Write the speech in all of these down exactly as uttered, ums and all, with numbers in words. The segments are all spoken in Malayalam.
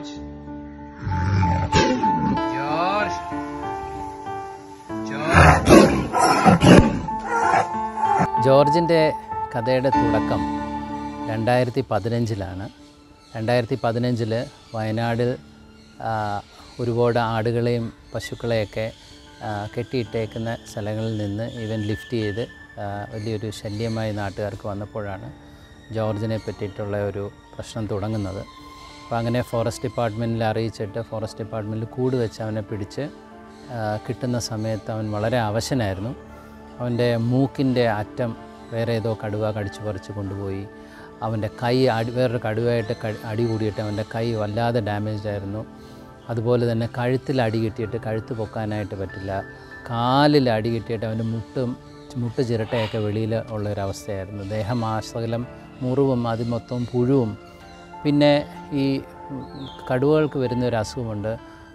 George. George. ജോർജിൻ്റെ കഥയുടെ തുടക്കം രണ്ടായിരത്തി പതിനഞ്ചിലാണ്. രണ്ടായിരത്തി പതിനഞ്ചിൽ വയനാടിൽ ഒരുപാട് ആടുകളെയും പശുക്കളെയൊക്കെ കെട്ടിയിട്ടേക്കുന്ന സ്ഥലങ്ങളിൽ നിന്ന് ഇവൻ ലിഫ്റ്റ് ചെയ്ത് വലിയൊരു ശല്യമായി നാട്ടുകാർക്ക് വന്നപ്പോഴാണ് ജോർജിനെ പറ്റിയിട്ടുള്ള ഒരു പ്രശ്നം തുടങ്ങുന്നത്. അപ്പോൾ അങ്ങനെ ഫോറസ്റ്റ് ഡിപ്പാർട്ട്മെൻറ്റിൽ അറിയിച്ചിട്ട് ഫോറസ്റ്റ് ഡിപ്പാർട്ട്മെൻറ്റിൽ കൂട് വെച്ച് അവനെ പിടിച്ച് കിട്ടുന്ന സമയത്ത് അവൻ വളരെ അവശനായിരുന്നു. അവൻ്റെ മൂക്കിൻ്റെ അറ്റം വേറെ ഏതോ കടുവ കടിച്ചു പറിച്ച് കൊണ്ടുപോയി. അവൻ്റെ കൈ അടി വേറൊരു കടുവയായിട്ട് അടി കൂടിയിട്ട് അവൻ്റെ കൈ വല്ലാതെ ഡാമേജ്ഡ് ആയിരുന്നു. അതുപോലെ തന്നെ കഴുത്തിൽ അടി കിട്ടിയിട്ട് കഴുത്ത് പൊക്കാനായിട്ട് പറ്റില്ല. കാലിൽ അടി കിട്ടിയിട്ട് അവൻ്റെ മുട്ടും മുട്ട് ചിരട്ടയൊക്കെ വെളിയിൽ ഉള്ളൊരവസ്ഥയായിരുന്നു. ദേഹമാസകലം മുറിവും അത് മൊത്തം പുഴുവും. പിന്നെ ഈ കടുവകൾക്ക് വരുന്നൊരു അസുഖമുണ്ട്,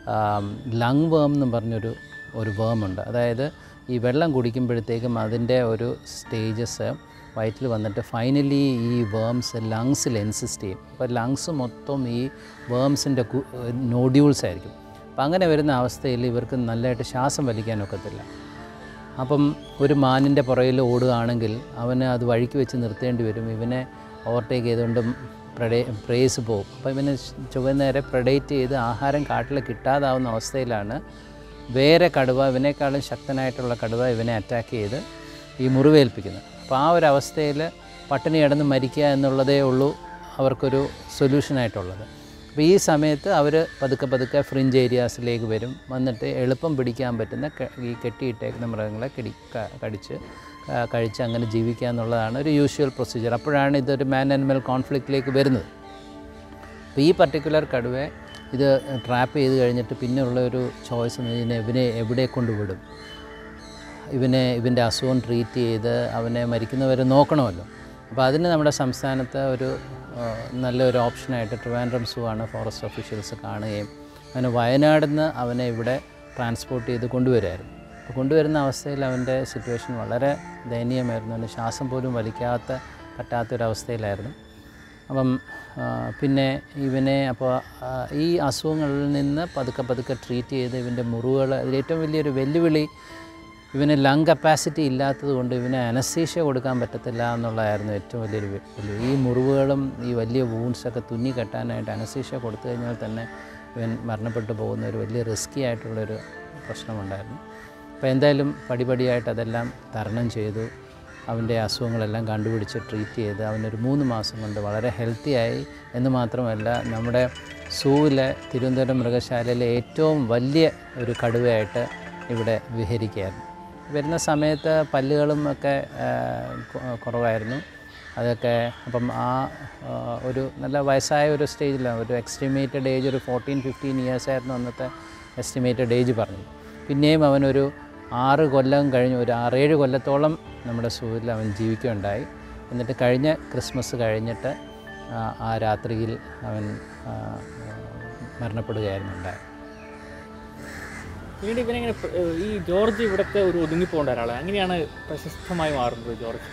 ലങ് വേം എന്ന് പറഞ്ഞൊരു ഒരു വേമുണ്ട്. അതായത് ഈ വെള്ളം കുടിക്കുമ്പോഴത്തേക്കും അതിൻ്റെ ഒരു സ്റ്റേജസ് വയറ്റിൽ വന്നിട്ട് ഫൈനലി ഈ വേംസ് ലങ്സിൽ ഇൻസിസ്റ്റ് ചെയ്യും. അപ്പോൾ ലങ്സ് മൊത്തം ഈ വേംസിൻ്റെ നോഡ്യൂൾസ് ആയിരിക്കും. അപ്പം അങ്ങനെ വരുന്ന അവസ്ഥയിൽ ഇവർക്ക് നല്ലതായിട്ട് ശ്വാസം വലിക്കാനൊക്കത്തില്ല. അപ്പം ഒരു മാനിൻ്റെ പുറകിൽ ഓടുകയാണെങ്കിൽ അവന് അത് വഴിക്ക് വെച്ച് നിർത്തേണ്ടി വരും. ഇവനെ ഓവർടേക്ക് ചെയ്തുകൊണ്ട് പ്രഡേ പ്രേസ് പോകും. അപ്പോൾ ഇവന് ചുവന്നേരെ പ്രഡേറ്റ് ചെയ്ത് ആഹാരം കാട്ടിൽ കിട്ടാതാവുന്ന അവസ്ഥയിലാണ് വേറെ കടുവ, ഇവനേക്കാളും ശക്തനായിട്ടുള്ള കടുവ ഇവനെ അറ്റാക്ക് ചെയ്ത് ഈ മുറിവേൽപ്പിക്കുന്നത്. അപ്പോൾ ആ ഒരു അവസ്ഥയിൽ പട്ടിണി കിടന്ന് മരിക്കുക എന്നുള്ളതേ ഉള്ളൂ അവർക്കൊരു സൊല്യൂഷനായിട്ടുള്ളത്. അപ്പോൾ ഈ സമയത്ത് അവർ പതുക്കെ പതുക്കെ ഫ്രിഞ്ച് ഏരിയാസിലേക്ക് വരും. വന്നിട്ട് എളുപ്പം പിടിക്കാൻ പറ്റുന്ന ഈ കെട്ടിയിട്ടേക്കുന്ന മൃഗങ്ങളെ കിടി കടിച്ച് കഴിച്ച് അങ്ങനെ ജീവിക്കുക എന്നുള്ളതാണ് ഒരു യൂഷ്വൽ പ്രൊസീജിയർ. അപ്പോഴാണ് ഇതൊരു മാൻ ആനിമൽ കോൺഫ്ലിക്റ്റിലേക്ക് വരുന്നത്. അപ്പോൾ ഈ പർട്ടിക്കുലർ കടുവയെ ഇത് ട്രാപ്പ് ചെയ്ത് കഴിഞ്ഞിട്ട് പിന്നെയുള്ള ഒരു ചോയ്സ് എന്ന് കഴിഞ്ഞാൽ ഇവനെ എവിടെ കൊണ്ടുവിടും. ഇവനെ ഇവൻ്റെ അസുഖം ട്രീറ്റ് ചെയ്ത് അവനെ മരിക്കുന്നവരെ നോക്കണമല്ലോ. അപ്പോൾ അതിന് നമ്മുടെ സംസ്ഥാനത്ത് ഒരു നല്ലൊരു ഓപ്ഷനായിട്ട് ട്രിവാൻഡ്രം സൂ ആണ് ഫോറസ്റ്റ് ഓഫീഷ്യൽസ് കാണുകയും അവന് വയനാടിൽ നിന്ന് അവനെ ഇവിടെ ട്രാൻസ്പോർട്ട് ചെയ്ത് കൊണ്ടുവരുമായിരുന്നു. അപ്പോൾ കൊണ്ടുവരുന്ന അവസ്ഥയിൽ അവൻ്റെ സിറ്റുവേഷൻ വളരെ ദയനീയമായിരുന്നു. അവന് ശ്വാസം പോലും വലിക്കാത്ത പറ്റാത്തൊരവസ്ഥയിലായിരുന്നു. അപ്പം പിന്നെ ഇവനെ അപ്പോൾ ഈ അസുഖങ്ങളിൽ നിന്ന് പതുക്കെ പതുക്കെ ട്രീറ്റ് ചെയ്ത് ഇവൻ്റെ മുറിവുകൾ, അതിലേറ്റവും വലിയൊരു വെല്ലുവിളി ഇവന് ലങ് കപ്പാസിറ്റി ഇല്ലാത്തത് കൊണ്ട് ഇവന് അനസ്തീഷ്യ കൊടുക്കാൻ പറ്റത്തില്ല എന്നുള്ളതായിരുന്നു ഏറ്റവും വലിയൊരു വെല്ലുവിളി. ഈ മുറിവുകളും ഈ വലിയ വൂൺസൊക്കെ തുന്നി കെട്ടാനായിട്ട് അനസ്തീഷ്യ കൊടുത്തു കഴിഞ്ഞാൽ തന്നെ ഇവൻ മരണപ്പെട്ടു പോകുന്ന ഒരു വലിയ റിസ്ക്കി ആയിട്ടുള്ളൊരു പ്രശ്നമുണ്ടായിരുന്നു. അപ്പോൾ എന്തായാലും പടിപടിയായിട്ട് അതെല്ലാം തരണം ചെയ്തു. അവൻ്റെ അസുഖങ്ങളെല്ലാം കണ്ടുപിടിച്ച് ട്രീറ്റ് ചെയ്ത് അവനൊരു മൂന്ന് മാസം കൊണ്ട് വളരെ ഹെൽത്തിയായി. എന്ന് മാത്രമല്ല നമ്മുടെ സൂവിലെ തിരുവനന്തപുരം മൃഗശാലയിലെ ഏറ്റവും വലിയ ഒരു കടുവയായിട്ട് ഇവിടെ വിഹരിക്കുകയായിരുന്നു. വരുന്ന സമയത്ത് പല്ലുകളും ഒക്കെ കുറവായിരുന്നു. അതൊക്കെ അപ്പം ആ ഒരു നല്ല വയസ്സായ ഒരു സ്റ്റേജിലാണ്, ഒരു എസ്റ്റിമേറ്റഡ് ഏജ് ഒരു ഫോർട്ടീൻ ഫിഫ്റ്റീൻ ഇയേഴ്സ് ആയിരുന്നു അന്നത്തെ എസ്റ്റിമേറ്റഡ് ഏജ് പറഞ്ഞു. പിന്നെയും അവനൊരു ആറ് കൊല്ലം കഴിഞ്ഞ് ഒരു ആറേഴ് കൊല്ലത്തോളം നമ്മുടെ സൂവിൽ അവൻ ജീവിക്കുകയുണ്ടായി. എന്നിട്ട് കഴിഞ്ഞ ക്രിസ്മസ് കഴിഞ്ഞിട്ട് ആ രാത്രിയിൽ അവൻ മരണപ്പെടുകയായിരുന്നു ഉണ്ടായത്. പിന്നീട് ഇവനെങ്ങനെ ഈ ജോർജ് ഇവിടുത്തെ ഒരു ഒതുങ്ങിപ്പോണ്ട ഒരാളെ അങ്ങനെയാണ് പ്രശസ്തമായി മാറുന്നത്. ജോർജ്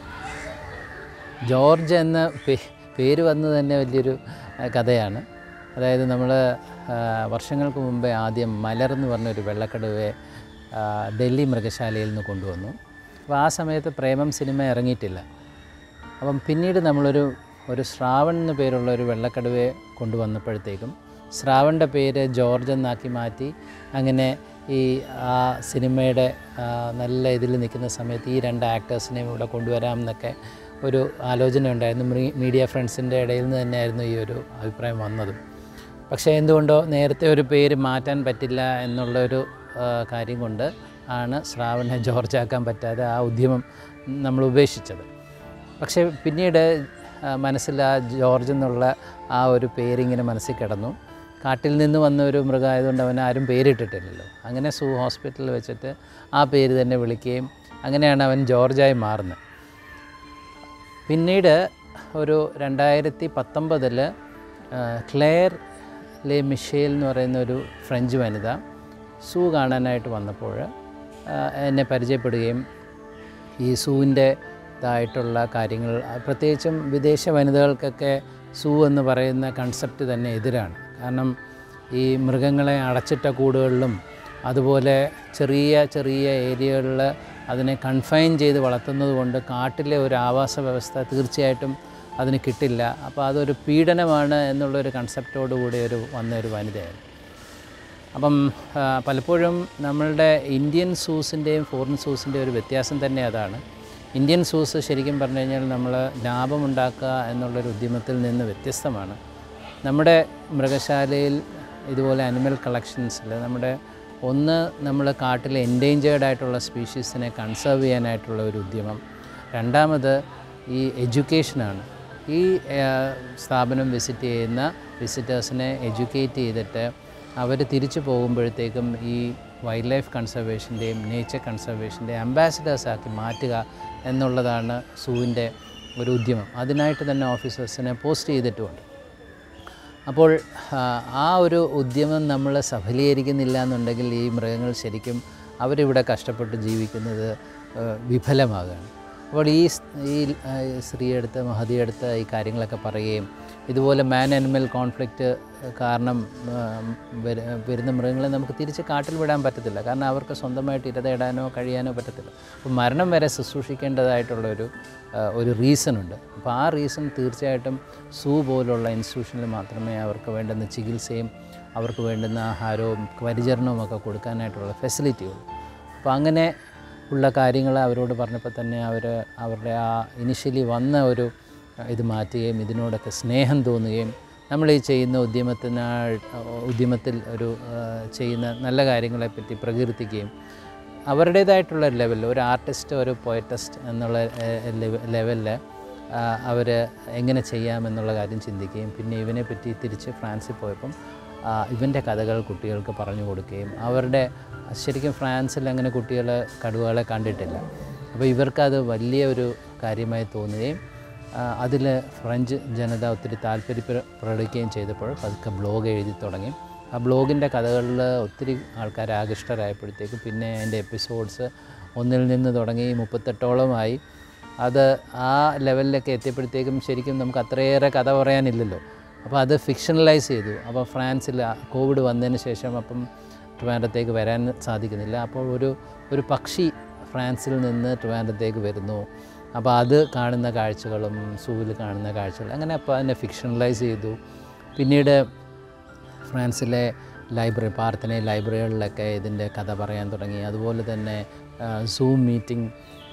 ജോർജ് എന്ന പേര് വന്നത് തന്നെ വലിയൊരു കഥയാണ്. അതായത് നമ്മൾ വർഷങ്ങൾക്ക് മുമ്പേ ആദ്യം മലർന്ന് പറഞ്ഞൊരു വെള്ളക്കടുവയെ ഡൽഹി മൃഗശാലയിൽ നിന്ന് കൊണ്ടുവന്നു. അപ്പോൾ ആ സമയത്ത് പ്രേമം സിനിമ ഇറങ്ങിയിട്ടില്ല. അപ്പം പിന്നീട് നമ്മളൊരു ഒരു ശ്രാവൺ എന്ന പേരുള്ള ഒരു വെള്ളക്കടുവയെ കൊണ്ടുവന്നപ്പോഴത്തേക്കും ശ്രാവണിൻ്റെ പേര് ജോർജ് എന്നാക്കി മാറ്റി. അങ്ങനെ ഈ ആ സിനിമയുടെ നല്ല ഇതിൽ നിൽക്കുന്ന സമയത്ത് ഈ രണ്ട് ആക്ടേഴ്സിനെയും ഇവിടെ കൊണ്ടുവരാം എന്നൊക്കെ ഒരു ആലോചന ഉണ്ടായിരുന്നു. മീഡിയ ഫ്രണ്ട്സിൻ്റെ ഇടയിൽ നിന്ന് തന്നെയായിരുന്നു ഈ ഒരു അഭിപ്രായം വന്നതും. പക്ഷേ എന്തുകൊണ്ടോ നേരത്തെ ഒരു പേര് മാറ്റാൻ പറ്റില്ല എന്നുള്ളൊരു കാര്യം കൊണ്ട് ആണ് ശ്രാവണിനെ ജോർജാക്കാൻ പറ്റാതെ ആ ഉദ്യമം നമ്മൾ ഉപേക്ഷിച്ചത്. പക്ഷേ പിന്നീട് മനസ്സിൽ ആ ജോർജ് എന്നുള്ള ആ ഒരു പേരിങ്ങനെ മനസ്സിൽ കിടന്നു. കാട്ടിൽ നിന്ന് വന്ന ഒരു മൃഗമായതുകൊണ്ട് അവൻ ആരും പേരിട്ടിട്ടില്ലല്ലോ. അങ്ങനെ സൂ ഹോസ്പിറ്റലിൽ വെച്ചിട്ട് ആ പേര് തന്നെ വിളിക്കുകയും അങ്ങനെയാണ് അവൻ ജോർജായി മാറുന്നത്. പിന്നീട് ഒരു രണ്ടായിരത്തി പത്തൊമ്പതിൽ ക്ലെയർ ലെ മിഷേൽ എന്ന് പറയുന്ന ഒരു ഫ്രഞ്ച് വനിത സൂ കാണാനായിട്ട് വന്നപ്പോൾ എന്നെ പരിചയപ്പെടുകയും ഈ സൂവിൻ്റെ ഇതായിട്ടുള്ള കാര്യങ്ങൾ, പ്രത്യേകിച്ചും വിദേശ വനിതകൾക്കൊക്കെ സൂ എന്ന് പറയുന്ന കൺസെപ്റ്റ് തന്നെ എതിരാണ്. കാരണം ഈ മൃഗങ്ങളെ അടച്ചിട്ട കൂടുകളിലും അതുപോലെ ചെറിയ ചെറിയ ഏരിയകളിൽ അതിനെ കൺഫൈൻ ചെയ്ത് വളർത്തുന്നത് കൊണ്ട് കാട്ടിലെ ഒരു ആവാസ വ്യവസ്ഥ തീർച്ചയായിട്ടും അതിന് കിട്ടില്ല. അപ്പോൾ അതൊരു പീഡനമാണ് എന്നുള്ളൊരു കൺസെപ്റ്റോടുകൂടി ഒരു വന്ന ഒരു വനിതയായിരുന്നു. അപ്പം പലപ്പോഴും നമ്മളുടെ ഇന്ത്യൻ സൂസിൻ്റെയും ഫോറിൻ സൂസിൻ്റെയും ഒരു വ്യത്യാസം തന്നെ അതാണ്. ഇന്ത്യൻ സൂസ് ശരിക്കും പറഞ്ഞു കഴിഞ്ഞാൽ നമ്മൾ ലാഭമുണ്ടാക്കുക എന്നുള്ളൊരു ഉദ്യമത്തിൽ നിന്ന് വ്യത്യസ്തമാണ്. നമ്മുടെ മൃഗശാലയിൽ ഇതുപോലെ അനിമൽ കളക്ഷൻസിൽ നമ്മുടെ ഒന്ന് നമ്മൾ കാട്ടിലെ എൻഡേഞ്ചേർഡ് ആയിട്ടുള്ള സ്പീഷീസിനെ കൺസേർവ് ചെയ്യാനായിട്ടുള്ള ഒരു ഉദ്യമം, രണ്ടാമത് ഈ എഡ്യൂക്കേഷനാണ്. ഈ സ്ഥാപനം വിസിറ്റ് ചെയ്യുന്ന വിസിറ്റേഴ്സിനെ എഡ്യൂക്കേറ്റ് ചെയ്തിട്ട് അവർ തിരിച്ചു പോകുമ്പോഴത്തേക്കും ഈ വൈൽഡ് ലൈഫ് കൺസർവേഷൻ്റെയും നേച്ചർ കൺസർവേഷൻ്റെയും അംബാസിഡേഴ്സാക്കി മാറ്റുക എന്നുള്ളതാണ് സൂവിൻ്റെ ഒരു ഉദ്യമം. അതിനായിട്ട് തന്നെ ഓഫീസേഴ്സിനെ പോസ്റ്റ് ചെയ്തിട്ടുമുണ്ട്. അപ്പോൾ ആ ഒരു ഉദ്യമം നമ്മൾ സഫലീകരിക്കുന്നില്ല എന്നുണ്ടെങ്കിൽ ഈ മൃഗങ്ങൾ ശരിക്കും അവരിവിടെ കഷ്ടപ്പെട്ട് ജീവിക്കുന്നത് വിഫലമാകുകയാണ്. അപ്പോൾ ഈ ഈ സ്ത്രീയെടുത്ത് മഹതിയെടുത്ത് ഈ കാര്യങ്ങളൊക്കെ പറയുകയും ഇതുപോലെ മാൻ ആനിമൽ കോൺഫ്ലിക്റ്റ് കാരണം വരുന്ന മൃഗങ്ങളെ നമുക്ക് തിരിച്ച് കാട്ടിൽ വിടാൻ പറ്റത്തില്ല. കാരണം അവർക്ക് സ്വന്തമായിട്ട് ഇരതേടാനോ കഴിയാനോ പറ്റത്തില്ല. അപ്പോൾ മരണം വരെ ശുശ്രൂഷിക്കേണ്ടതായിട്ടുള്ളൊരു ഒരു റീസണുണ്ട്. അപ്പോൾ ആ റീസൺ തീർച്ചയായിട്ടും സൂ പോലുള്ള ഇൻസ്റ്റിറ്റ്യൂഷനിൽ മാത്രമേ അവർക്ക് വേണ്ടുന്ന ചികിത്സയും അവർക്ക് വേണ്ടുന്ന ആഹാരവും പരിചരണവും ഒക്കെ കൊടുക്കാനായിട്ടുള്ള ഫെസിലിറ്റിയുള്ളൂ. അപ്പോൾ അങ്ങനെ ഉള്ള കാര്യങ്ങൾ അവരോട് പറഞ്ഞപ്പോൾ തന്നെ അവർ അവരുടെ ആ ഇനിഷ്യലി വന്ന ഒരു ഇത് മാറ്റുകയും ഇതിനോടൊക്കെ സ്നേഹം തോന്നുകയും നമ്മൾ ഈ ചെയ്യുന്ന ഉദ്യമത്തിന് ഉദ്യമത്തിൽ ഒരു ചെയ്യുന്ന നല്ല കാര്യങ്ങളെപ്പറ്റി പ്രകീർത്തിക്കുകയും അവരുടേതായിട്ടുള്ള ലെവലിൽ ഒരു ആർട്ടിസ്റ്റ് ഒരു പോയറ്റിസ്റ്റ് എന്നുള്ള ലെവലിൽ അവർ എങ്ങനെ ചെയ്യാമെന്നുള്ള കാര്യം ചിന്തിക്കുകയും പിന്നെ ഇവനെ പറ്റി തിരിച്ച് ഫ്രാൻസിൽ പോയപ്പം ഇവൻ്റെ കഥകൾ കുട്ടികൾക്ക് പറഞ്ഞു കൊടുക്കുകയും അവരുടെ ശരിക്കും ഫ്രാൻസിൽ അങ്ങനെ കുട്ടികൾ കടുവകളെ കണ്ടിട്ടില്ല. അപ്പോൾ ഇവർക്കത് വലിയ ഒരു കാര്യമായി തോന്നുകയും അതിൽ ഫ്രഞ്ച് ജനത ഒത്തിരി താല്പര്യം പ്രകടിക്കുകയും ചെയ്തപ്പോൾ പതുക്കെ ബ്ലോഗ് എഴുതി തുടങ്ങി. ആ ബ്ലോഗിൻ്റെ കഥകളിൽ ഒത്തിരി ആൾക്കാർ ആകൃഷ്ടരായപ്പോഴത്തേക്കും പിന്നെ എൻ്റെ എപ്പിസോഡ്സ് ഒന്നിൽ നിന്ന് തുടങ്ങി മുപ്പത്തെട്ടോളമായി. അത് ആ ലെവലിലൊക്കെ എത്തിയപ്പോഴത്തേക്കും ശരിക്കും നമുക്ക് അത്രയേറെ കഥ പറയാനില്ലല്ലോ. അപ്പോൾ അത് ഫിക്ഷണലൈസ് ചെയ്തു. അപ്പോൾ ഫ്രാൻസിൽ കോവിഡ് വന്നതിന് ശേഷം അപ്പം ട്രിവാൻഡ്രത്തേക്ക് വരാൻ സാധിക്കുന്നില്ല. അപ്പോൾ ഒരു ഒരു പക്ഷി ഫ്രാൻസിൽ നിന്ന് ട്രിവാൻഡ്രത്തേക്ക് വരുന്നു. അപ്പോൾ അത് കാണുന്ന കാഴ്ചകളും സൂവിൽ കാണുന്ന കാഴ്ചകളും അങ്ങനെ അപ്പോൾ അതിനെ ഫിക്ഷണലൈസ് ചെയ്തു. പിന്നീട് ഫ്രാൻസിലെ ലൈബ്രറി പ്രാർത്ഥന ലൈബ്രറികളിലൊക്കെ ഇതിൻ്റെ കഥ പറയാൻ തുടങ്ങി. അതുപോലെ തന്നെ സൂം മീറ്റിംഗ്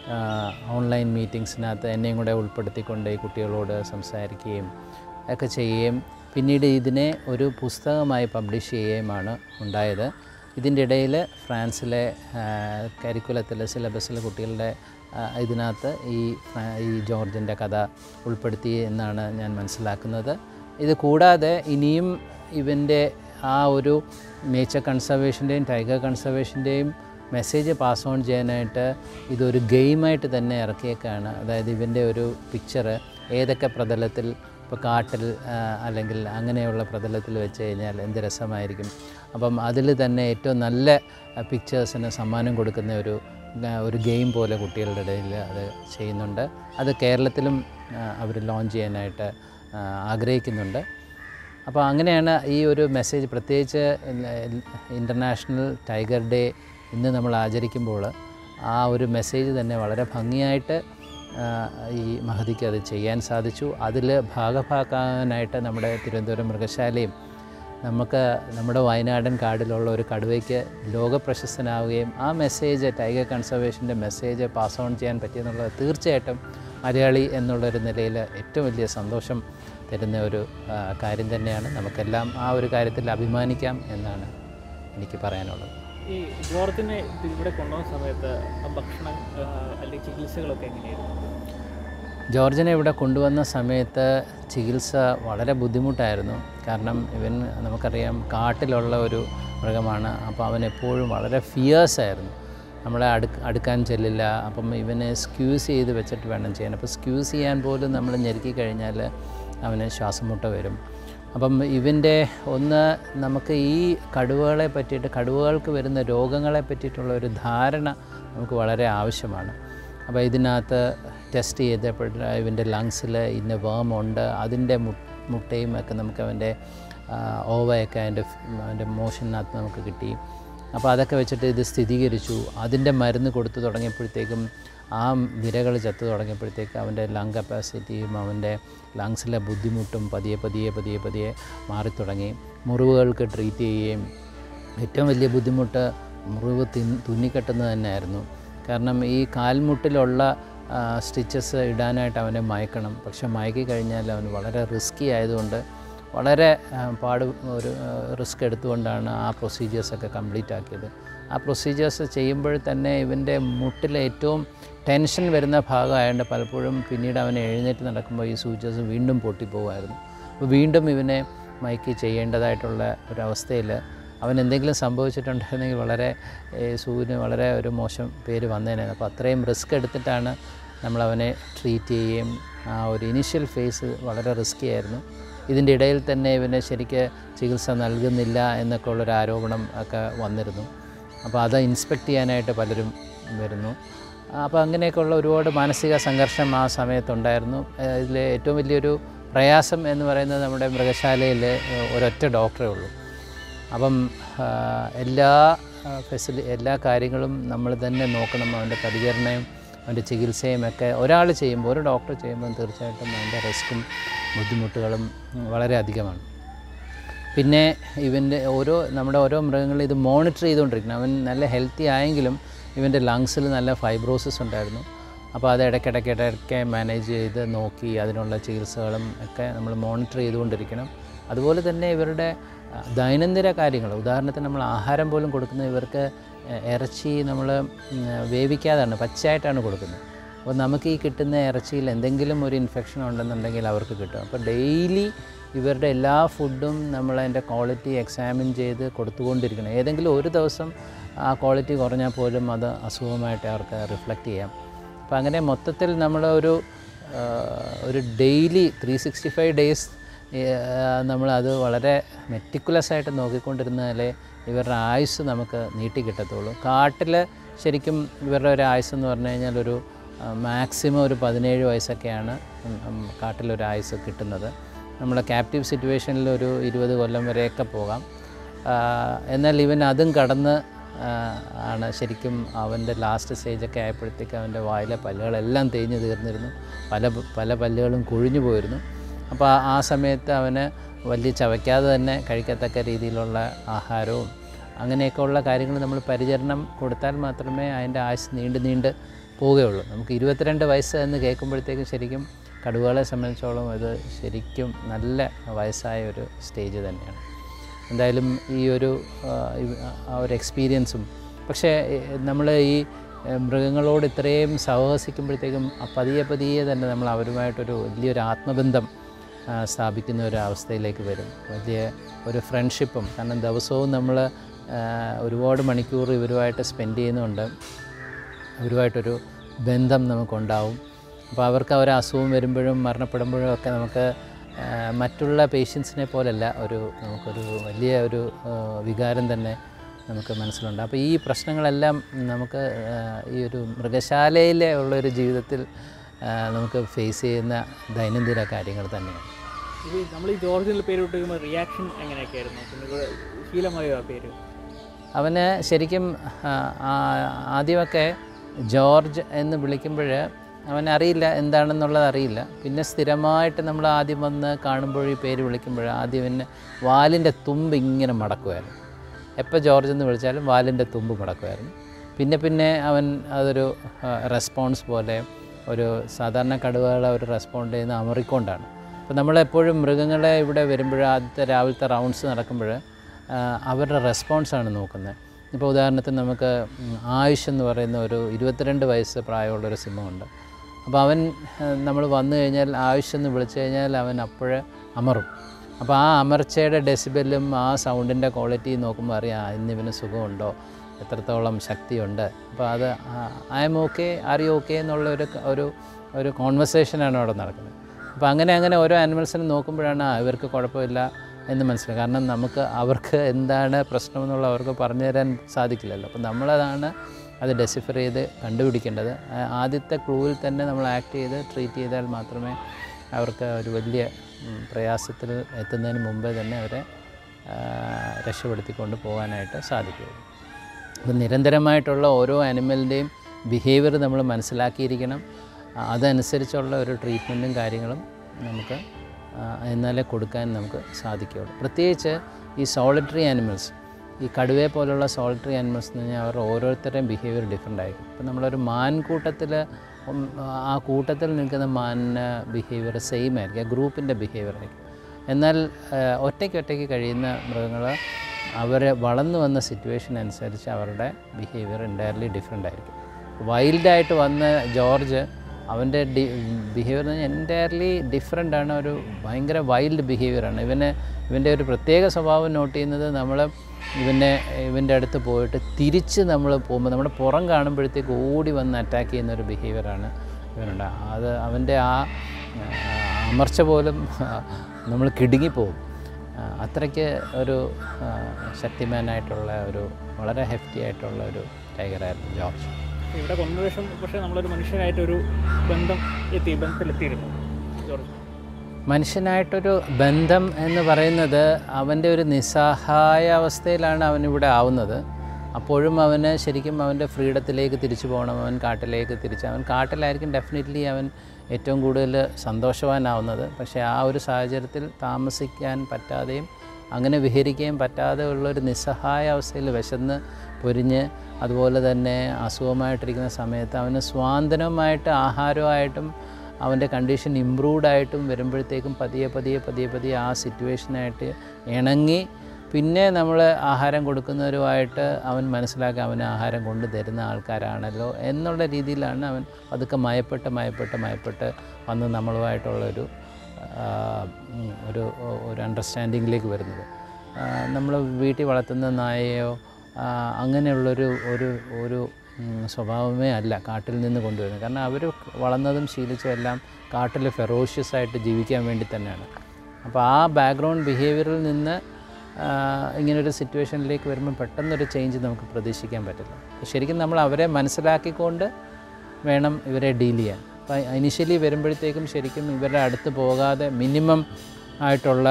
ഓൺലൈൻ മീറ്റിങ്സിനകത്ത് എന്നെയും കൂടെ ഉൾപ്പെടുത്തിക്കൊണ്ട് ഈ കുട്ടികളോട് സംസാരിക്കുകയും ഒക്കെ ചെയ്യുകയും പിന്നീട് ഇതിനെ ഒരു പുസ്തകമായി പബ്ലിഷ് ചെയ്യുകയുമാണ് ഉണ്ടായത്. ഇതിൻ്റെ ഇടയിൽ ഫ്രാൻസിലെ കരിക്കുലത്തിലെ സിലബസിൽ കുട്ടികളുടെ ഇതിനകത്ത് ഈ ഈ ജോർജിൻ്റെ കഥ ഉൾപ്പെടുത്തി എന്നാണ് ഞാൻ മനസ്സിലാക്കുന്നത്. ഇത് കൂടാതെ ഇനിയും ഇവൻ്റെ ആ ഒരു നേച്ചർ കൺസർവേഷൻ്റെയും ടൈഗർ കൺസർവേഷൻ്റെയും മെസ്സേജ് പാസ് ഓൺ ചെയ്യാനായിട്ട് ഇതൊരു ഗെയിമായിട്ട് തന്നെ ഇറക്കിയേക്കാണ്. അതായത് ഇവൻ്റെ ഒരു പിക്ചർ ഏതൊക്കെ പ്രതലത്തിൽ ഇപ്പോൾ കാട്ടിൽ അല്ലെങ്കിൽ അങ്ങനെയുള്ള പ്രതലത്തിൽ വെച്ച് കഴിഞ്ഞാൽ എന്ത് രസമായിരിക്കും. അപ്പം അതിൽ തന്നെ ഏറ്റവും നല്ല പിക്ചേഴ്സിന് സമ്മാനം കൊടുക്കുന്ന ഒരു ഒരു ഗെയിം പോലെ കുട്ടികളുടെ ഇടയിൽ അത് ചെയ്യുന്നുണ്ട്. അത് കേരളത്തിലും അവർ ലോഞ്ച് ചെയ്യാനായിട്ട് ആഗ്രഹിക്കുന്നുണ്ട്. അപ്പോൾ അങ്ങനെയാണ് ഈ ഒരു മെസ്സേജ്, പ്രത്യേകിച്ച് ഇൻ്റർനാഷണൽ ടൈഗർ ഡേ ഇന്ന് നമ്മൾ ആചരിക്കുമ്പോൾ ആ ഒരു മെസ്സേജ് തന്നെ വളരെ ഭംഗിയായിട്ട് ഈ മഹതിക്ക് അത് ചെയ്യാൻ സാധിച്ചു. അതിൽ ഭാഗഭാക്കാനായിട്ട് നമ്മുടെ തിരുവനന്തപുരം മൃഗശാലയും നമുക്ക് നമ്മുടെ വയനാടൻ കാടിലുള്ള ഒരു കടുവയ്ക്ക് ലോകപ്രശസ്തനാവുകയും ആ മെസ്സേജ് ടൈഗർ കൺസർവേഷൻ്റെ മെസ്സേജ് പാസ് ഓൺ ചെയ്യാൻ പറ്റിയെന്നുള്ളത് തീർച്ചയായിട്ടും മലയാളി എന്നുള്ളൊരു നിലയിൽ ഏറ്റവും വലിയ സന്തോഷം തരുന്ന ഒരു കാര്യം തന്നെയാണ്. നമുക്കെല്ലാം ആ ഒരു കാര്യത്തിൽ അഭിമാനിക്കാം എന്നാണ് എനിക്ക് പറയാനുള്ളത്. ഈ ജോർജിനെ ഇവിടെ കൊണ്ടുവന്ന സമയത്ത് ഭക്ഷണം അല്ലെങ്കിൽ ചികിത്സകളൊക്കെ എങ്ങനെയായിരുന്നു? ജോർജിനെ ഇവിടെ കൊണ്ടുവന്ന സമയത്ത് ചികിത്സ വളരെ ബുദ്ധിമുട്ടായിരുന്നു. കാരണം ഇവൻ നമുക്കറിയാം കാട്ടിലുള്ള ഒരു മൃഗമാണ്. അപ്പോൾ അവൻ എപ്പോഴും വളരെ ഫിയേഴ്സ് ആയിരുന്നു. നമ്മളെ അടു അടുക്കാൻ ചെല്ലില്ല. അപ്പം ഇവനെ സ്ക്യൂസ് ചെയ്ത് വെച്ചിട്ട് വേണം ചെയ്യാൻ. അപ്പോൾ സ്ക്യൂസ് ചെയ്യാൻ പോലും നമ്മൾ ഞെരുക്കി കഴിഞ്ഞാൽ അവന് ശ്വാസം മുട്ട വരും. അപ്പം ഇവൻ്റെ ഒന്ന് നമുക്ക് ഈ കടുവകളെ പറ്റിയിട്ട് കടുവകൾക്ക് വരുന്ന രോഗങ്ങളെ പറ്റിയിട്ടുള്ള ഒരു ധാരണ നമുക്ക് വളരെ ആവശ്യമാണ്. അപ്പോൾ ഇതിനകത്ത് ടെസ്റ്റ് ചെയ്തപ്പോൾ ഇവൻ്റെ ലങ്സിൽ ഇന്ന വേമുണ്ട്, അതിൻ്റെ മുട്ടയും ഒക്കെ നമുക്ക് അവൻ്റെ ഓവയൊക്കെ അതിൻ്റെ അതിൻ്റെ മോഷനകത്ത് നമുക്ക് കിട്ടി. അപ്പോൾ അതൊക്കെ വെച്ചിട്ട് ഇത് സ്ഥിരീകരിച്ചു. അതിൻ്റെ മരുന്ന് കൊടുത്തു തുടങ്ങിയപ്പോഴത്തേക്കും ആ വിരകൾ ചത്തു തുടങ്ങിയപ്പോഴത്തേക്ക് അവൻ്റെ ലങ് കപ്പാസിറ്റിയും അവൻ്റെ ലങ്സിലെ ബുദ്ധിമുട്ടും പതിയെ പതിയെ പതിയെ പതിയെ മാറിത്തുടങ്ങി. മുറിവുകൾക്ക് ട്രീറ്റ് ചെയ്യുകയും ഏറ്റവും വലിയ ബുദ്ധിമുട്ട് മുറിവ് തി തുന്നിക്കെട്ടുന്നത് തന്നെയായിരുന്നു. കാരണം ഈ കാൽമുട്ടിലുള്ള സ്റ്റിച്ചസ് ഇടാനായിട്ട് അവനെ മയക്കണം. പക്ഷെ മയക്കി കഴിഞ്ഞാൽ അവന് വളരെ റിസ്ക്കി ആയതുകൊണ്ട് വളരെ പാട് ഒരു റിസ്ക് എടുത്തുകൊണ്ടാണ് ആ പ്രൊസീജിയേഴ്സൊക്കെ കംപ്ലീറ്റ് ആക്കിയത്. ആ പ്രൊസീജിയേഴ്സ് ചെയ്യുമ്പോൾ തന്നെ ഇവൻ്റെ മുട്ടിലെ ഏറ്റവും ടെൻഷൻ വരുന്ന ഭാഗമായതുകൊണ്ട് പലപ്പോഴും പിന്നീട് അവനെ എഴുന്നേറ്റ് നടക്കുമ്പോൾ ഈ സൂചേഴ്സ് വീണ്ടും പൊട്ടിപ്പോകുമായിരുന്നു. അപ്പോൾ വീണ്ടും ഇവനെ മയക്കി ചെയ്യേണ്ടതായിട്ടുള്ള ഒരവസ്ഥയിൽ അവൻ എന്തെങ്കിലും സംഭവിച്ചിട്ടുണ്ടായിരുന്നെങ്കിൽ വളരെ സൂര്യന് വളരെ ഒരു മോശം പേര് വന്നേനെ. അപ്പോൾ അത്രയും റിസ്ക് എടുത്തിട്ടാണ് നമ്മളവനെ ട്രീറ്റ് ചെയ്യുകയും ആ ഒരു ഇനീഷ്യൽ ഫേസ് വളരെ റിസ്ക്കി ആയിരുന്നു. ഇതിൻ്റെ ഇടയിൽ തന്നെ ഇവന് ശരിക്ക് ചികിത്സ നൽകുന്നില്ല എന്നൊക്കെ ഉള്ളൊരു ആരോപണം ഒക്കെ വന്നിരുന്നു. അപ്പോൾ അത് ഇൻസ്പെക്ട് ചെയ്യാനായിട്ട് പലരും വരുന്നു. അപ്പോൾ അങ്ങനെയൊക്കെയുള്ള ഒരുപാട് മാനസിക സംഘർഷം ആ സമയത്തുണ്ടായിരുന്നു. ഇതിൽ ഏറ്റവും വലിയൊരു പ്രയാസം എന്ന് പറയുന്നത് നമ്മുടെ മൃഗശാലയിൽ ഒരൊറ്റ ഡോക്ടറേ ഉള്ളൂ. അപ്പം എല്ലാ ഫെസിലി എല്ലാ കാര്യങ്ങളും നമ്മൾ തന്നെ നോക്കണം. അവൻ്റെ പരിചരണയും അവൻ്റെ ചികിത്സയും ഒക്കെ ഒരാൾ ചെയ്യുമ്പോൾ, ഒരു ഡോക്ടർ ചെയ്യുമ്പോൾ തീർച്ചയായിട്ടും അതിൻ്റെ റിസ്ക്കും ബുദ്ധിമുട്ടുകളും വളരെ അധികമാണ്. പിന്നെ ഇവൻ്റെ ഓരോ നമ്മുടെ ഓരോ മൃഗങ്ങളും ഇത് മോണിറ്റർ ചെയ്തുകൊണ്ടിരിക്കണം. അവൻ നല്ല ഹെൽത്തി ആയെങ്കിലും ഇവൻ്റെ ലങ്സിൽ നല്ല ഫൈബ്രോസിസ് ഉണ്ടായിരുന്നു. അപ്പോൾ അത് ഇടയ്ക്കിടയ്ക്ക് ഇടയ്ക്ക് മാനേജ് ചെയ്ത് നോക്കി അതിനുള്ള ചികിത്സകളും ഒക്കെ നമ്മൾ മോണിറ്റർ ചെയ്തുകൊണ്ടിരിക്കണം. അതുപോലെ തന്നെ ഇവരുടെ ദൈനംദിന കാര്യങ്ങൾ, ഉദാഹരണത്തിന് നമ്മൾ ആഹാരം പോലും കൊടുക്കുന്നത് ഇവർക്ക് ഇറച്ചി നമ്മൾ വേവിക്കാതാണ്, പച്ചയായിട്ടാണ് കൊടുക്കുന്നത്. അപ്പോൾ നമുക്ക് ഈ കിട്ടുന്ന ഇറച്ചിയിൽ എന്തെങ്കിലും ഒരു ഇൻഫെക്ഷൻ ഉണ്ടെന്നുണ്ടെങ്കിൽ അവർക്ക് കിട്ടും. അപ്പോൾ ഡെയിലി ഇവരുടെ എല്ലാ ഫുഡും നമ്മൾ അതിൻ്റെ ക്വാളിറ്റി എക്സാമിൻ ചെയ്ത് കൊടുത്തുകൊണ്ടിരിക്കണം. ഏതെങ്കിലും ഒരു ദിവസം ആ ക്വാളിറ്റി കുറഞ്ഞാൽ പോലും അത് അസുഖമായിട്ട് അവർക്ക് റിഫ്ലക്റ്റ് ചെയ്യാം. അപ്പോൾ അങ്ങനെ മൊത്തത്തിൽ നമ്മൾ ഒരു ഒരു daily three sixty five days നമ്മളത് വളരെ മെറ്റിക്കുലസ് ആയിട്ട് നോക്കിക്കൊണ്ടിരുന്നാലേ ഇവരുടെ ആയുസ് നമുക്ക് നീട്ടി കിട്ടത്തുള്ളൂ. കാട്ടിൽ ശരിക്കും ഇവരുടെ ഒരു ആയുസ് എന്ന് പറഞ്ഞു കഴിഞ്ഞാൽ ഒരു മാക്സിമം ഒരു പതിനേഴ് വയസ്സൊക്കെയാണ് കാട്ടിലൊരു ആയുസ് കിട്ടുന്നത്. നമ്മൾ ക്യാപ്റ്റീവ് സിറ്റുവേഷനിൽ ഒരു ഇരുപത് കൊല്ലം വരെയൊക്കെ പോകാം. എന്നാൽ ഇവൻ അതും കടന്ന് ആണ് ശരിക്കും അവൻ്റെ ലാസ്റ്റ് സ്റ്റേജൊക്കെ ആയപ്പോഴത്തേക്ക് അവൻ്റെ വായിലെ പല്ലുകളെല്ലാം തേഞ്ഞ് തീർന്നിരുന്നു. പല പല പല്ലുകളും കൊഴിഞ്ഞു പോയിരുന്നു. അപ്പോൾ ആ സമയത്ത് അവന് വലിയ ചവയ്ക്കാതെ തന്നെ കഴിക്കത്തക്ക രീതിയിലുള്ള ആഹാരവും അങ്ങനെയൊക്കെ ഉള്ള കാര്യങ്ങൾ നമ്മൾ പരിചരണം കൊടുത്താൽ മാത്രമേ അതിൻ്റെ ആയുസ് നീണ്ട് നീണ്ട് പോവുകയുള്ളൂ. നമുക്ക് ഇരുപത്തിരണ്ട് വയസ്സ് എന്ന് കേൾക്കുമ്പോഴത്തേക്കും ശരിക്കും കടുവകളെ സംബന്ധിച്ചോളം ഇത് ശരിക്കും നല്ല വയസ്സായ ഒരു സ്റ്റേജ് തന്നെയാണ്. എന്തായാലും ഈ ഒരു ആ ഒരു എക്സ്പീരിയൻസും, പക്ഷേ നമ്മൾ ഈ മൃഗങ്ങളോട് ഇത്രയും സഹവസിക്കുമ്പോഴത്തേക്കും പതിയെ പതിയെ തന്നെ നമ്മൾ അവരുമായിട്ടൊരു വലിയൊരു ആത്മബന്ധം സ്ഥാപിക്കുന്ന ഒരു അവസ്ഥയിലേക്ക് വരും. വലിയ ഒരു ഫ്രണ്ട്ഷിപ്പും, കാരണം ദിവസവും നമ്മൾ ഒരുപാട് മണിക്കൂർ ഇവരുമായിട്ട് സ്പെൻഡ് ചെയ്യുന്നുണ്ട്, ഇവരുമായിട്ടൊരു ബന്ധം നമുക്കുണ്ടാവും. അപ്പോൾ അവർക്ക് ഒരു അസുഖം വരുമ്പോഴും മരണപ്പെടുമ്പോഴും ഒക്കെ നമുക്ക് മറ്റുള്ള പേഷ്യൻസിനെ പോലല്ല, ഒരു നമുക്കൊരു വലിയ ഒരു വികാരം തന്നെ നമുക്ക് മനസ്സിലുണ്ട്. അപ്പോൾ ഈ പ്രശ്നങ്ങളെല്ലാം നമുക്ക് ഈ ഒരു മൃഗശാലയിലെ ഉള്ളൊരു ജീവിതത്തിൽ നമുക്ക് ഫേസ് ചെയ്യുന്ന ദൈനംദിന കാര്യങ്ങൾ തന്നെയാണ്. ഇത് നമ്മൾ ഈ ജോർജിൻ്റെ പേര് വിട്ടുമ്പോൾ റിയാക്ഷൻ എങ്ങനെയൊക്കെയായിരുന്നു? പിന്നെ ശീലമായോ ആ പേര്? അവന് ശരിക്കും ആദ്യമൊക്കെ ജോർജ് എന്ന് വിളിക്കുമ്പോൾ അവനറിയില്ല എന്താണെന്നുള്ളത് അറിയില്ല. പിന്നെ സ്ഥിരമായിട്ട് നമ്മൾ ആദ്യം വന്ന് കാണുമ്പോൾ ഈ പേര് വിളിക്കുമ്പോൾ ആദ്യം പിന്നെ വാലിൻ്റെ തുമ്പ് ഇങ്ങനെ മടക്കുമായിരുന്നു. എപ്പോൾ ജോർജ് എന്ന് വിളിച്ചാലും വാലിൻ്റെ തുമ്പ് മടക്കുമായിരുന്നു. പിന്നെ പിന്നെ അവൻ അതൊരു റെസ്പോൺസ് പോലെ, ഒരു സാധാരണ കടുവകളെ ഒരു റെസ്പോണ്ട് ചെയ്യുന്ന അമറിക്കൊണ്ടാണ്. അപ്പോൾ നമ്മളെപ്പോഴും മൃഗങ്ങളെ ഇവിടെ വരുമ്പോൾ ആദ്യത്തെ രാവിലത്തെ റൗണ്ട്സ് നടക്കുമ്പോൾ അവരുടെ റെസ്പോൺസാണ് നോക്കുന്നത്. ഇപ്പോൾ ഉദാഹരണത്തിന് നമുക്ക് ആയുഷ് എന്ന് പറയുന്ന ഒരു ഇരുപത്തിരണ്ട് വയസ്സ് പ്രായമുള്ളൊരു സിംഹമുണ്ട്. അപ്പോൾ അവൻ നമ്മൾ വന്നു കഴിഞ്ഞാൽ ആയുഷ് എന്ന് വിളിച്ചു കഴിഞ്ഞാൽ അവൻ അപ്പോഴേ അമറും. അപ്പോൾ ആ അമർച്ചയുടെ ഡെസിബലും ആ സൗണ്ടിൻ്റെ ക്വാളിറ്റി നോക്കുമ്പോൾ അറിയാം ഇന്ന് ഇവന് സുഖമുണ്ടോ, എത്രത്തോളം ശക്തിയുണ്ട്. അപ്പോൾ അത് I am okay, are you okay എന്നുള്ള ഒരു ഒരു ഒരു കോൺവെർസേഷനാണ് അവിടെ നടക്കുന്നത്. അപ്പോൾ അങ്ങനെ അങ്ങനെ ഓരോ ആനിമൽസിനെ നോക്കുമ്പോഴാണ് ഇവർക്ക് കുഴപ്പമില്ല എന്ന് മനസ്സിലാക്കുക. കാരണം നമുക്ക് അവർക്ക് എന്താണ് പ്രശ്നമെന്നുള്ള അവർക്ക് പറഞ്ഞു തരാൻ സാധിക്കില്ലല്ലോ. അപ്പോൾ നമ്മളതാണ് അത് ഡെസിഫർ ചെയ്ത് കണ്ടുപിടിക്കേണ്ടത്. ആദ്യത്തെ ക്ലൂവിൽ തന്നെ നമ്മൾ ആക്ട് ചെയ്ത് ട്രീറ്റ് ചെയ്താൽ മാത്രമേ അവർക്ക് ഒരു വലിയ പ്രയാസത്തിൽ എത്തുന്നതിന് മുമ്പേ തന്നെ അവരെ രക്ഷപ്പെടുത്തിക്കൊണ്ട് പോകാനായിട്ട് സാധിക്കുകയുള്ളൂ. അപ്പോൾ നിരന്തരമായിട്ടുള്ള ഓരോ ആനിമലിൻ്റെയും ബിഹേവിയർ നമ്മൾ മനസ്സിലാക്കിയിരിക്കണം. അതനുസരിച്ചുള്ള ഒരു ട്രീറ്റ്മെൻറ്റും കാര്യങ്ങളും നമുക്ക് എന്നാലേ കൊടുക്കാൻ നമുക്ക് സാധിക്കുകയുള്ളൂ. പ്രത്യേകിച്ച് ഈ സോളിറ്ററി ആനിമൽസ്, ഈ കടുവയെ പോലുള്ള സോളിറ്ററി ആനിമൽസ് എന്ന് പറഞ്ഞാൽ അവരുടെ ഓരോരുത്തരുടെയും ബിഹേവിയർ ഡിഫറെൻ്റ് ആയിരിക്കും. ഇപ്പം നമ്മളൊരു മാൻ കൂട്ടത്തിൽ ആ കൂട്ടത്തിൽ നിൽക്കുന്ന മാനിന് ബിഹേവിയർ സെയിം ആയിരിക്കും, ആ ഗ്രൂപ്പിൻ്റെ ബിഹേവിയർ ആയിരിക്കും. എന്നാൽ ഒറ്റയ്ക്ക് ഒറ്റയ്ക്ക് കഴിയുന്ന മൃഗങ്ങൾ അവർ വളർന്നു വന്ന സിറ്റുവേഷൻ അനുസരിച്ച് അവരുടെ ബിഹേവിയർ എൻറ്റയർലി ഡിഫറെൻ്റ് ആയിരിക്കും. വൈൽഡായിട്ട് വന്ന ജോർജ്, അവൻ്റെ ഡി ബിഹേവിയർ എന്ന് പറഞ്ഞാൽ എൻറ്റയർലി ഡിഫറെൻ്റ് ആണ്. ഒരു ഭയങ്കര വൈൽഡ് ബിഹേവിയറാണ്. ഇവന് ഇവൻ്റെ ഒരു പ്രത്യേക സ്വഭാവം നോട്ട് ചെയ്യുന്നത്, നമ്മൾ ഇവനെ ഇവൻ്റെ അടുത്ത് പോയിട്ട് തിരിച്ച് നമ്മൾ പോകുമ്പോൾ നമ്മുടെ പുറം കാണുമ്പോഴത്തേക്ക് ഓടി വന്ന് അറ്റാക്ക് ചെയ്യുന്ന ഒരു ബിഹേവിയറാണ് ഇവനുണ്ട്. അത് അവൻ്റെ ആ അമർച്ച പോലും നമ്മൾ കിടുങ്ങിപ്പോകും. അത്രയ്ക്ക് ഒരു ശക്തിമാനായിട്ടുള്ള ഒരു വളരെ ഹെഫ്റ്റി ആയിട്ടുള്ള ഒരു ടൈഗറായിരുന്നു ജോർജ്. ഇവിടെ കൊന്ന ശേഷം പക്ഷേ നമ്മളൊരു മനുഷ്യനായിട്ടൊരു ബന്ധം എത്തി ബന്ധത്തിലെത്തിയിരുന്നു ജോർജ്. മനുഷ്യനായിട്ടൊരു ബന്ധം എന്ന് പറയുന്നത് അവൻ്റെ ഒരു നിസ്സഹായ അവസ്ഥയിലാണ് അവനിവിടെ ആവുന്നത്. അപ്പോഴും അവന് ശരിക്കും അവൻ്റെ ഫ്രീഡത്തിലേക്ക് തിരിച്ചു പോകണം. അവൻ കാട്ടിലേക്ക് തിരിച്ച് അവൻ കാട്ടിലായിരിക്കും ഡെഫിനറ്റ്ലി അവൻ ഏറ്റവും കൂടുതൽ സന്തോഷവാനാവുന്നത്. പക്ഷേ ആ ഒരു സാഹചര്യത്തിൽ താമസിക്കാൻ പറ്റാതെയും അങ്ങനെ വിഹരിക്കുകയും പറ്റാതെ ഉള്ളൊരു നിസ്സഹായ അവസ്ഥയിൽ വിശന്ന് പൊരിഞ്ഞ് അതുപോലെ തന്നെ അസുഖമായിട്ടിരിക്കുന്ന സമയത്ത് അവന് സ്വാതന്ത്ര്യമായിട്ട് ആഹാരമായിട്ടും അവൻ്റെ കണ്ടീഷൻ ഇമ്പ്രൂവ്ഡ് ആയിട്ടും വരുമ്പോഴത്തേക്കും പതിയെ പതിയെ പതിയെ പതിയെ ആ സിറ്റുവേഷനായിട്ട് ഇണങ്ങി പിന്നെ നമ്മൾ ആഹാരം കൊടുക്കുന്നവരുമായിട്ട് അവൻ മനസ്സിലാക്കി അവന് ആഹാരം കൊണ്ട് തരുന്ന ആൾക്കാരാണല്ലോ എന്നുള്ള രീതിയിലാണ് അവൻ പതുക്കെ മയപ്പെട്ട് മയപ്പെട്ട് മയപ്പെട്ട് വന്ന് നമ്മളുമായിട്ടുള്ളൊരു ഒരു ഒരു അണ്ടർസ്റ്റാൻഡിങ്ങിലേക്ക് വരുന്നത്. നമ്മൾ വീട്ടിൽ വളർത്തുന്ന നായയോ അങ്ങനെയുള്ളൊരു ഒരു ഒരു സ്വഭാവമേ അല്ല കാട്ടിൽ നിന്ന് കൊണ്ടുവരുന്നത്. കാരണം അവർ വളർന്നതും ശീലിച്ചതും എല്ലാം കാട്ടിൽ ഫെറോഷ്യസ് ആയിട്ട് ജീവിക്കാൻ വേണ്ടി തന്നെയാണ്. അപ്പോൾ ആ ബാക്ക്ഗ്രൗണ്ട് ബിഹേവിയറിൽ നിന്ന് ഇങ്ങനൊരു സിറ്റുവേഷനിലേക്ക് വരുമ്പോൾ പെട്ടെന്നൊരു ചേഞ്ച് നമുക്ക് പ്രതീക്ഷിക്കാൻ പറ്റില്ല. ശരിക്കും നമ്മൾ അവരെ മനസ്സിലാക്കിക്കൊണ്ട് വേണം ഇവരെ ഡീൽ ചെയ്യാൻ. അപ്പോൾ ഇനിഷ്യലി വരുമ്പോഴത്തേക്കും ശരിക്കും ഇവരുടെ അടുത്ത് പോകാതെ മിനിമം ആയിട്ടുള്ള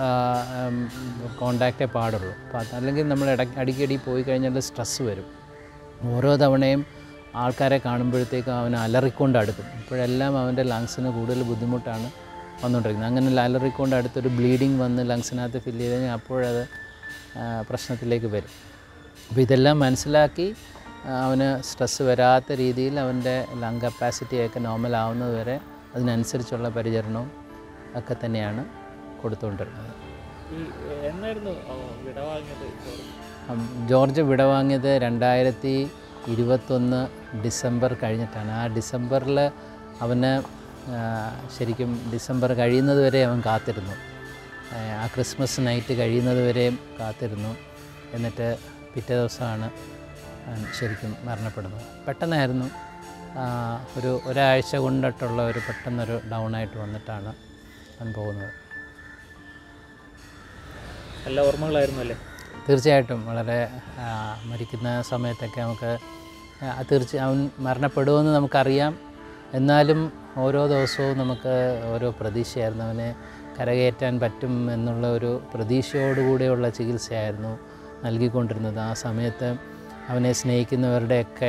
കോണ്ടാക്റ്റേ പാടുള്ളൂ. അപ്പോൾ അതല്ലെങ്കിൽ നമ്മൾ ഇട അടിക്കടി പോയി കഴിഞ്ഞാൽ സ്ട്രെസ്സ് വരും. ഓരോ തവണയും ആൾക്കാരെ കാണുമ്പോഴത്തേക്കും അവൻ അലറിക്കൊണ്ട് അടുക്കും. ഇപ്പോഴെല്ലാം അവൻ്റെ ലങ്സിന് കൂടുതൽ ബുദ്ധിമുട്ടാണ് വന്നുകൊണ്ടിരിക്കുന്നത്. അങ്ങനെ അലറിക്കൊണ്ട് അടുത്തൊരു ബ്ലീഡിങ് വന്ന് ലങ്സിനകത്ത് ഫില്ല് ചെയ്ത് കഴിഞ്ഞാൽ അപ്പോഴത് പ്രശ്നത്തിലേക്ക് വരും. അപ്പോൾ ഇതെല്ലാം മനസ്സിലാക്കി അവന് സ്ട്രെസ്സ് വരാത്ത രീതിയിൽ അവൻ്റെ ലങ് കപ്പാസിറ്റിയൊക്കെ നോർമൽ ആവുന്നത് വരെ അതിനനുസരിച്ചുള്ള പരിചരണവും ഒക്കെ തന്നെയാണ് കൊടുത്തുകൊണ്ടിരുന്നത്. ജോർജ് വിടവാങ്ങിയത് രണ്ടായിരത്തി ഇരുപത്തൊന്ന് ഡിസംബർ കഴിഞ്ഞിട്ടാണ്. ആ ഡിസംബറിൽ അവന് ശരിക്കും ഡിസംബർ കഴിയുന്നത് വരെ അവൻ കാത്തിരുന്നു. ആ ക്രിസ്മസ് നൈറ്റ് കഴിയുന്നത് വരെയും കാത്തിരുന്നു. എന്നിട്ട് പിറ്റേ ദിവസമാണ് ശരിക്കും മരണപ്പെടുന്നത്. പെട്ടെന്നായിരുന്നു, ഒരു ഒരാഴ്ച കൊണ്ടിട്ടുള്ള ഒരു പെട്ടെന്നൊരു ഡൗണായിട്ട് വന്നിട്ടാണ് അവൻ പോകുന്നത്. നല്ല ഓർമ്മകളായിരുന്നു അല്ലേ? തീർച്ചയായിട്ടും. വളരെ മരിക്കുന്ന സമയത്തൊക്കെ നമുക്ക് തീർച്ച അവൻ മരണപ്പെടുമെന്ന് നമുക്കറിയാം. എന്നാലും ഓരോ ദിവസവും നമുക്ക് ഓരോ പ്രതീക്ഷയായിരുന്നു. അവനെ കരകയറ്റാൻ പറ്റും എന്നുള്ള ഒരു പ്രതീക്ഷയോടുകൂടിയുള്ള ചികിത്സയായിരുന്നു നൽകിക്കൊണ്ടിരുന്നത്. ആ സമയത്ത് അവനെ സ്നേഹിക്കുന്നവരുടെയൊക്കെ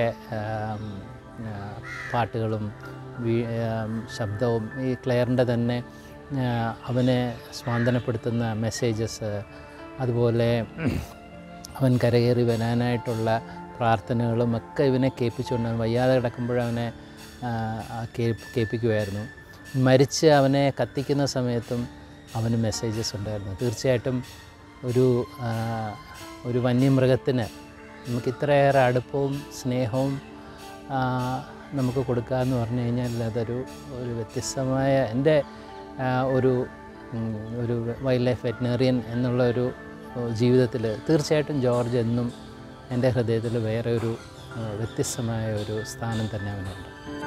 പാട്ടുകളും ശബ്ദവും ഈ ക്ലെയറിൻ്റെ തന്നെ അവനെ സ്വാന്തനപ്പെടുത്തുന്ന മെസ്സേജസ്, അതുപോലെ അവൻ കരകയറി വരാനായിട്ടുള്ള പ്രാർത്ഥനകളും ഒക്കെ ഇവനെ കേൾപ്പിച്ചുകൊണ്ട് വയ്യാതെ കിടക്കുമ്പോഴവനെ കേൾപ്പിക്കുമായിരുന്നു. മരിച്ച് അവനെ കത്തിക്കുന്ന സമയത്തും അവന് മെസ്സേജസ് ഉണ്ടായിരുന്നു. തീർച്ചയായിട്ടും ഒരു ഒരു വന്യമൃഗത്തിന് നമുക്ക് ഇത്രയേറെ അടുപ്പവും സ്നേഹവും നമുക്ക് കൊടുക്കാമെന്ന് പറഞ്ഞു കഴിഞ്ഞാൽ അതൊരു ഒരു വ്യത്യസ്തമായ എൻ്റെ ഒരു ഒരു വൈൽഡ് ലൈഫ് വെറ്ററിനറിയൻ എന്നുള്ള ഒരു ജീവിതത്തിൽ തീർച്ചയായിട്ടും ജോർജ് എന്നും എൻ്റെ ഹൃദയത്തിൽ വേറെ ഒരു വ്യത്യസ്തമായ ഒരു സ്ഥാനം തന്നെ അവനുണ്ട്.